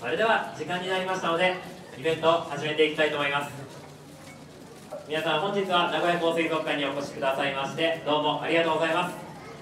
それでは時間になりましたのでイベントを始めていきたいと思います。皆さん本日は名古屋港水族館にお越しくださいましてどうもありがとうございます。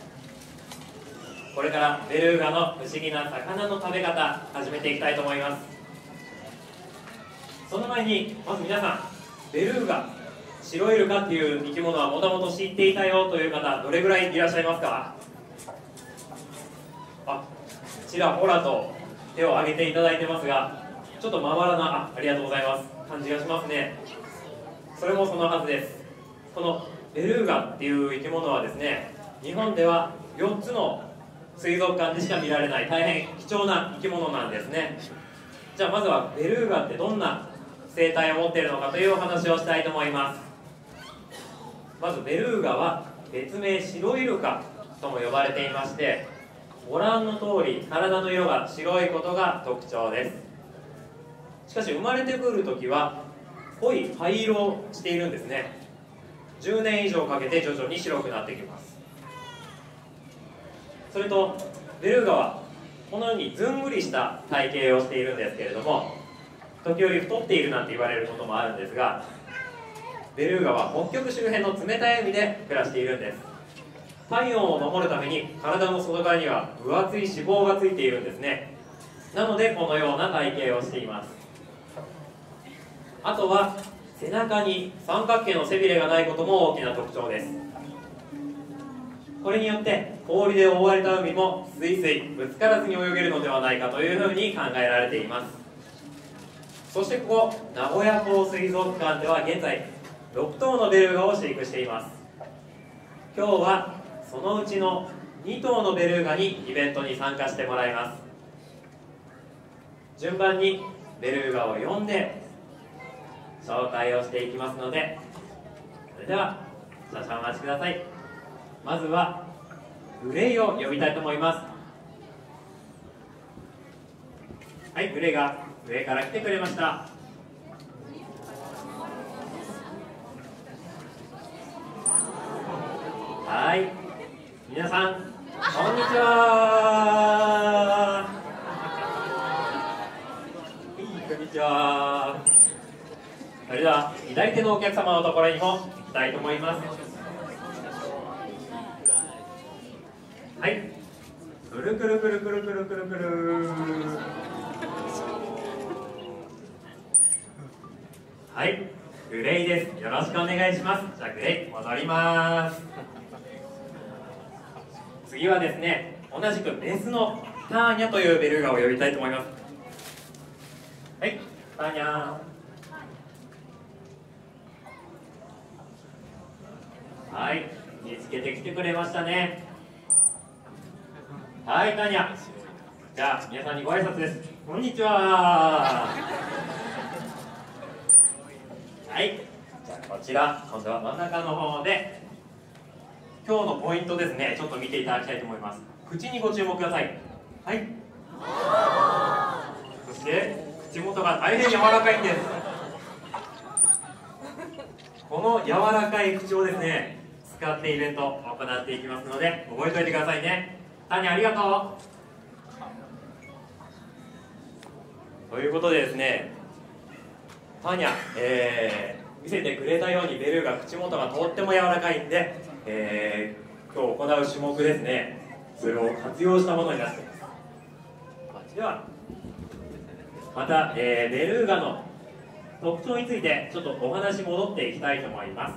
これからベルーガの不思議な魚の食べ方始めていきたいと思います。その前にまず皆さん、ベルーガ、シロイルカっていう生き物はもともと知っていたよという方どれぐらいいらっしゃいますか？ちらほらと手を挙げていただいてますが、ちょっとまばらな、ありがとうございます感じがしますね。それもそのはずです。このベルーガっていう生き物はですね、日本では4つの水族館でしか見られない大変貴重な生き物なんですね。じゃあまずはベルーガってどんな生態を持っているのかというお話をしたいと思います。まずベルーガは別名シロイルカとも呼ばれていまして、ご覧の通り体の色が白いことが特徴です。しかし生まれてくるときは濃い灰色をしているんですね。10年以上かけて徐々に白くなってきます。それとベルーガはこのようにずんぐりした体型をしているんですけれども、時折太っているなんて言われることもあるんですが、ベルーガは北極周辺の冷たい海で暮らしているんです。体温を守るために体の外側には分厚い脂肪がついているんですね。なのでこのような体型をしています。あとは背中に三角形の背びれがないことも大きな特徴です。これによって氷で覆われた海もスイスイぶつからずに泳げるのではないかというふうに考えられています。そしてここ名古屋港水族館では現在6頭のベルーガを飼育しています。今日はそのうちの2頭のベルーガにイベントに参加してもらいます。順番にベルーガを呼んで紹介をしていきますので、それでは少々お待ちください。まずはグレイを呼びたいと思います。はい、グレイが上から来てくれました。はい、皆さんこんにちは。こんにちは。それでは左手のお客様のところにも行きたいと思います。はい、くるくるくるくるくるくるくる。はい、グレイです。よろしくお願いします。じゃあグレイ戻ります。次はですね、同じくメスのターニャというベルーガを呼びたいと思います。はい、ターニャ。はい、見つけてきてくれましたね。はい、ターニャ。じゃあ皆さんにご挨拶です。こんにちは。はい、じゃあこちら今度は真ん中の方で今日のポイントですね、ちょっと見ていただきたいと思います。口にご注目ください。はい、そして口元が大変柔らかいんです。この柔らかい口をですね使ってイベントを行っていきますので覚えておいてくださいね。タニありがとう。ということでですね、タニャ、見せてくれたようにベルーガ口元がとっても柔らかいんで、今日行う種目ですね、それを活用したものになっています。ではまた、ベルーガの特徴についてちょっとお話戻っていきたいと思います。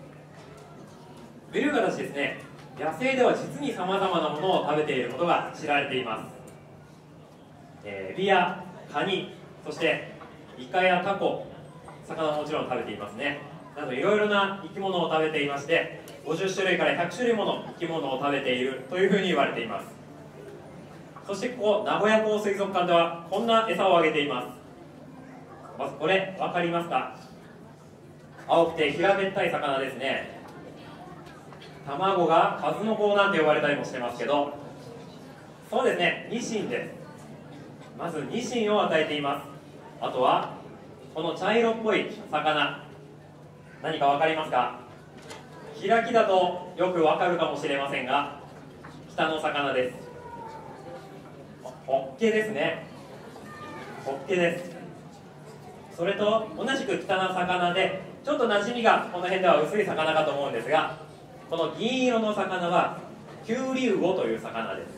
ベルーガたちですね、野生では実にさまざまなものを食べていることが知られています。エビやカニ、そしてイカやタコ、魚ももちろん食べていますね。などいろいろな生き物を食べていまして、50種類から100種類もの生き物を食べているというふうに言われています。そしてここ名古屋港水族館ではこんな餌をあげています。まずこれ分かりますか？青くて平べったい魚ですね。卵が数の子なんて呼ばれたりもしてますけど、そうですね、ニシンです。まずニシンを与えています。あとはこの茶色っぽい魚、何か分かりますか？開きだとよく分かるかもしれませんが、北の魚です。ホッケですね。 ホッケです。それと同じく北な魚で、ちょっと馴染みがこの辺では薄い魚かと思うんですが、この銀色の魚はキュウリウオという魚です。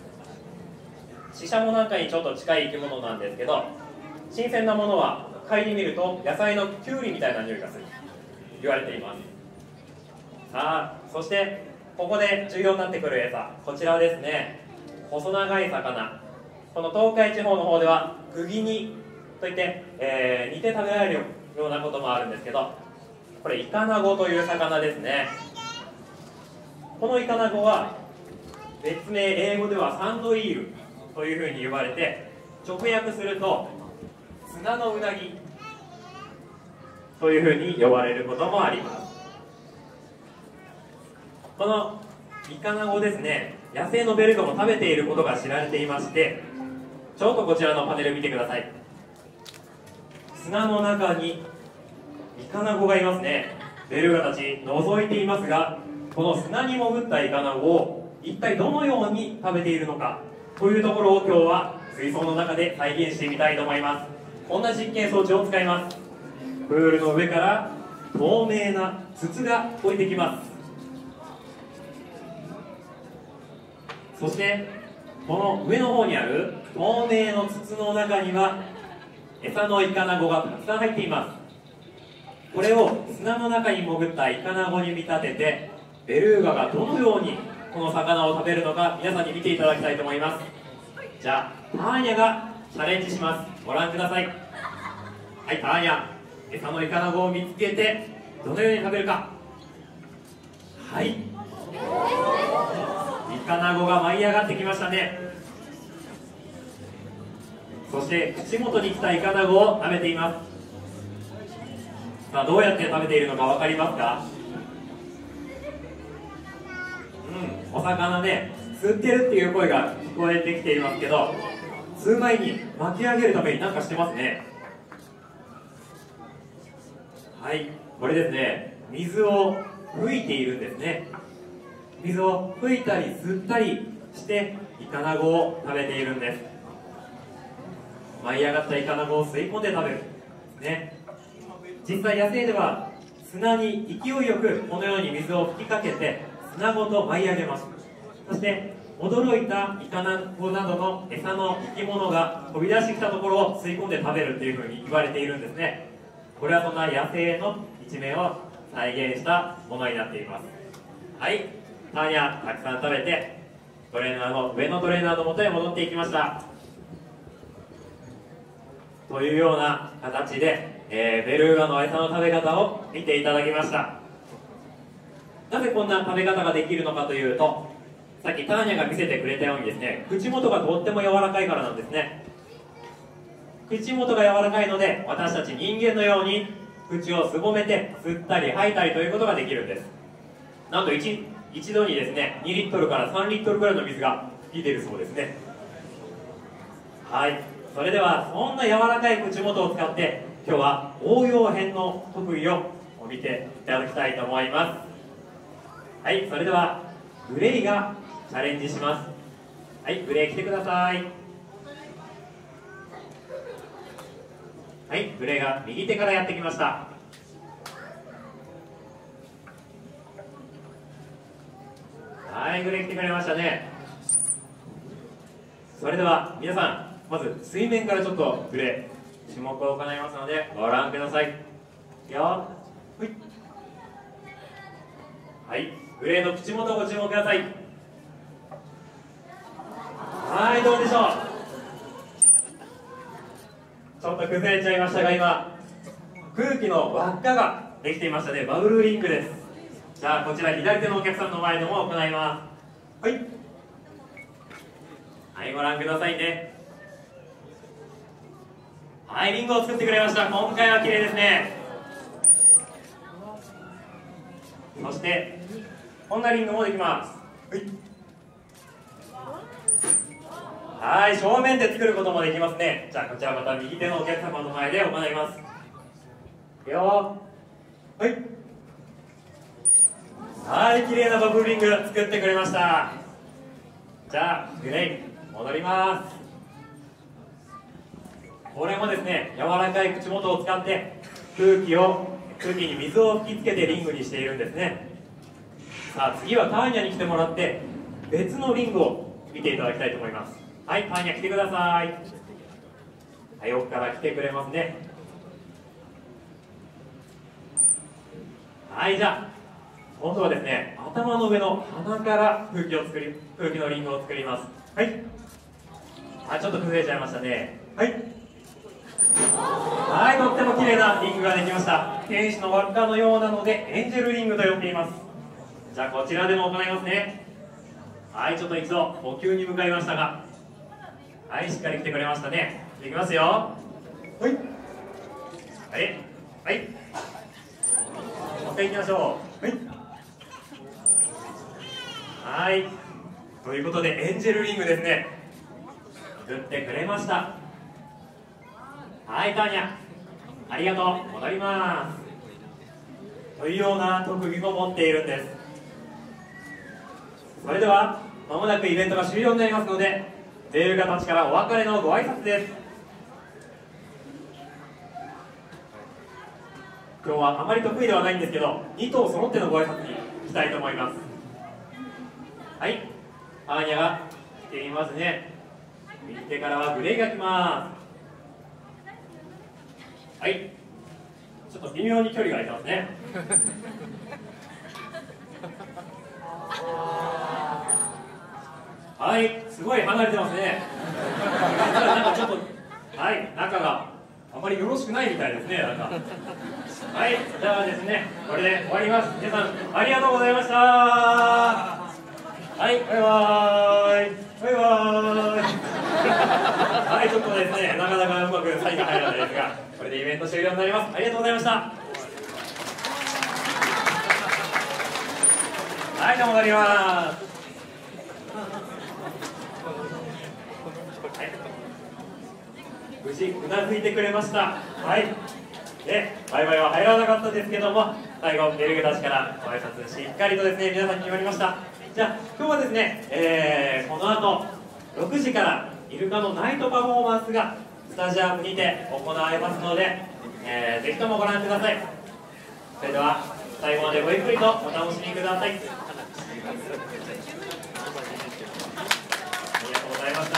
シシャモなんかにちょっと近い生き物なんですけど、新鮮なものは嗅いでみると野菜のキュウリみたいな匂いがすると言われています。さあ、そしてここで重要になってくる餌、こちらですね。細長い魚、この東海地方の方ではクギニといって、煮て食べられるようなこともあるんですけど、これイカナゴという魚ですね。このイカナゴは別名英語ではサンドイールというふうに呼ばれて、直訳すると砂のうなぎというふうに呼ばれることもあります。このイカナゴですね、野生のベルガも食べていることが知られていまして、ちょっとこちらのパネル見てください。砂の中にイカナゴがいますね。ベルガたち覗いていますが、この砂に潜ったイカナゴを一体どのように食べているのかというところを今日は水槽の中で再現してみたいと思います。こんな実験装置を使います。プールの上から透明な筒が降りてきます。そしてこの上の方にある透明の筒の中には餌のイカナゴがたくさん入っています。これを砂の中に潜ったイカナゴに見立てて、ベルーガがどのようにこの魚を食べるのか皆さんに見ていただきたいと思います。じゃあターニャがチャレンジします。ご覧ください。はい、ターニャ、餌のイカナゴを見つけてどのように食べるか。はい、イカナゴが舞い上がってきましたね。そして口元に来たイカナゴを食べています。さあ、どうやって食べているのか分かりますか？お魚ね、吸ってるっていう声が聞こえてきていますけど、吸う前に巻き上げるために何かしてますね。はい、これですね、水を吹いているんですね。水を吹いたり吸ったりしてイカナゴを食べているんです。舞い上がったイカナゴを吸い込んで食べるね。実際野生では砂に勢いよくこのように水を吹きかけて砂ごと舞い上げます。そして驚いたイカナゴなどの餌の生き物が飛び出してきたところを吸い込んで食べるというふうに言われているんですね。これはそんな野生の一面を再現したものになっています。はい、ターニャたくさん食べてトレーナーの上のトレーナーの元へ戻っていきました。というような形で、ベルーガの餌の食べ方を見ていただきました。なぜこんな食べ方ができるのかというと、さっきターニャが見せてくれたようにですね、口元がとっても柔らかいからなんですね。口元が柔らかいので、私たち人間のように口をすぼめて吸ったり吐いたりということができるんです。なんと一度にですね、2リットルから3リットルぐらいの水が出てるそうですね。はい、それではそんな柔らかい口元を使って今日は応用編の特技を見ていただきたいと思います。はい、それではグレイがチャレンジします。はい、グレイ来てください。はい、グレイが右手からやってきました。はい、グレイ来てくれましたね。それでは皆さん、まず水面からちょっとグレイ種目を行いますのでご覧ください。いくよ。はい、グレイの口元をご注目ください。はい、どうでしょう。ちょっと崩れちゃいましたが、今空気の輪っかができていましたね。バブルリンクです。じゃあこちら左手のお客さんの前でも行います。はい、はい、ご覧くださいね。はい、リングを作ってくれました。今回は綺麗ですね。そしてこんなリングもできます。はい、正面で作ることもできますね。じゃあこちらまた右手のお客様の前で行います。いくよ。はい、はい、綺麗なバブルリング作ってくれました。じゃあグレイ戻ります。 これもですね、柔らかい口元を使って空気に水を吹きつけてリングにしているんですね。さあ次はターニャに来てもらって別のリングを見ていただきたいと思います。はい、ターニャ来てください。はい、奥から来てくれますね。はい、じゃあ今度はですね、頭の上の鼻から空気のリングを作ります。はい。ちょっと崩れちゃいましたね。はい。はい、とっても綺麗なリングができました。天使の輪っかのようなのでエンジェルリングと呼んでいます。じゃあこちらでも行いますね。はい、ちょっと一度呼吸に向かいましたが、はい、しっかり来てくれましたね。いきますよ。はいはいはい、もう一回いきましょう。はい、ということでエンジェルリングですね、作ってくれました。はい、ターニャありがとう。戻りますというような特技を持っているんです。それではまもなくイベントが終了になりますので、ベルガたちからお別れのご挨拶です。今日はあまり得意ではないんですけど、2頭揃ってのご挨拶にしたいと思います。はい、アーニャが来ていますね。右手からはグレイが来ます。はい、ちょっと微妙に距離が空いてますね。はい、すごい離れてますね。なんかちょっと、はい、仲があまりよろしくないみたいですね、なんか。はい、じゃあですね、これで終わります。皆さん、ありがとうございました。はい、バイバーイ。バイバーイ。はい、ちょっとですね、なかなかうまくサインが入らないですが、これでイベント終了になります。ありがとうございました。はい、じゃあ戻ります。無事うなずいてくれました。はい。で、バイバイは入らなかったですけども、最後ベルグたちからご挨拶しっかりとですね、皆さんに決まりました。じゃあ今日はですね、この後6時からイルカのナイトパフォーマンスがスタジアムにて行われますので、ぜひともご覧ください。それでは最後までごゆっくりとお楽しみください。ありがとうございました。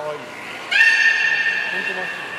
かわいい。本当まっすぐ。